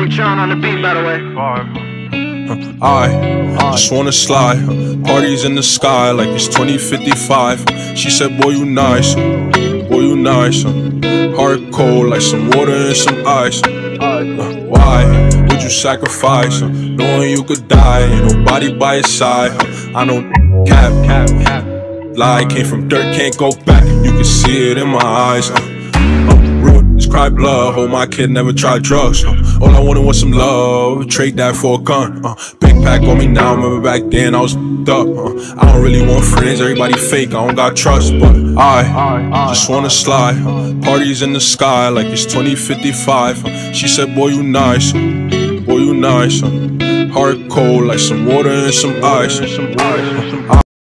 H-On on the beat, by the way. I just wanna slide, parties in the sky like it's 2055. She said, boy you nice, boy you nice. Heart cold like some water and some ice. Why would you sacrifice, knowing you could die, ain't nobody by your side? I know cap, lie, came from dirt, can't go back. You can see it in my eyes. Just cry blood, hold my kid, never tried drugs. All I wanted was some love, trade that for a gun. Big pack on me now, remember back then I was up. I don't really want friends, everybody fake, I don't got trust. But I just wanna slide, parties in the sky like it's 2055. She said, boy you nice, boy you nice. Heart cold like some water and some ice.